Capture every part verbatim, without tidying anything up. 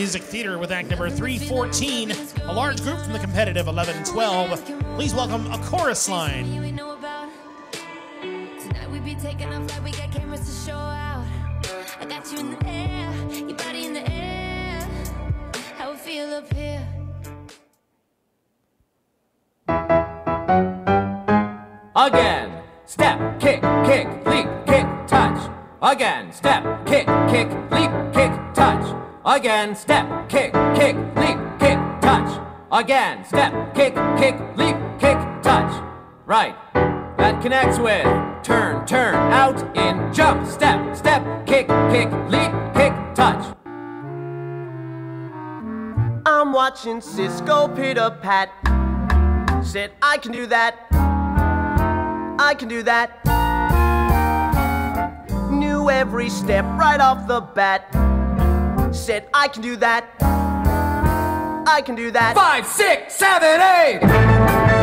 Music Theater with act number three fourteen, a large group from the competitive eleven twelve. Please welcome a chorus line. Tonight we be taking off like we got cameras to show out. I got you in the air, your body in the air. How it feel up here. Again, step, kick, kick, leap, kick, touch. Again, step, kick, kick, leap, kick, touch. Again, step, kick, kick, leap, kick, touch. Again, step, kick, kick, leap, kick, touch. Right. That connects with turn, turn, out, in, jump, step, step, kick, kick, leap, kick, touch. I'm watching Cisco pitter-pat. Said I can do that. I can do that. Knew every step right off the bat. Said I can do that. I can do that. Five, six, seven, eight.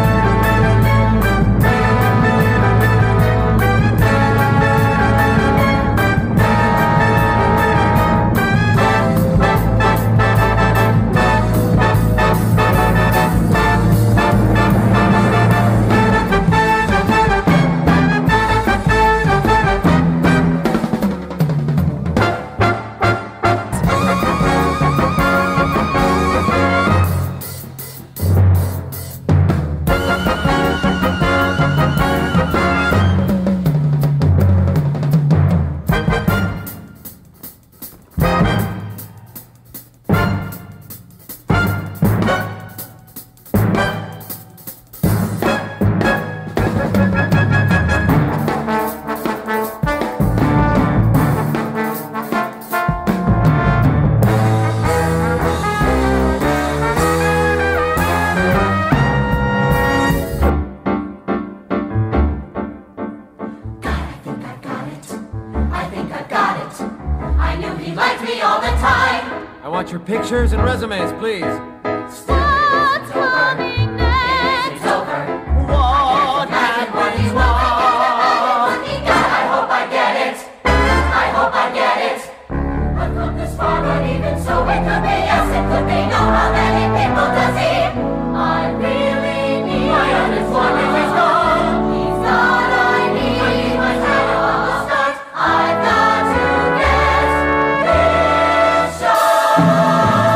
I want your pictures and resumes, please. What's coming next? It's over. What happened? What he wants? God, I hope I get it. I hope I get it. I've come this far, but even so, it could be yes, it could be no. How many people does he? I really need my unemployment is gone. He's not I need. I need my shadow from the start. I've got to get this show.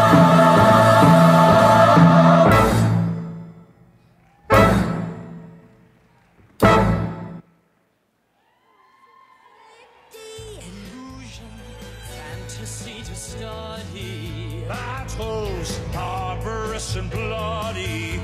Fantasy to study, battles barbarous and bloody.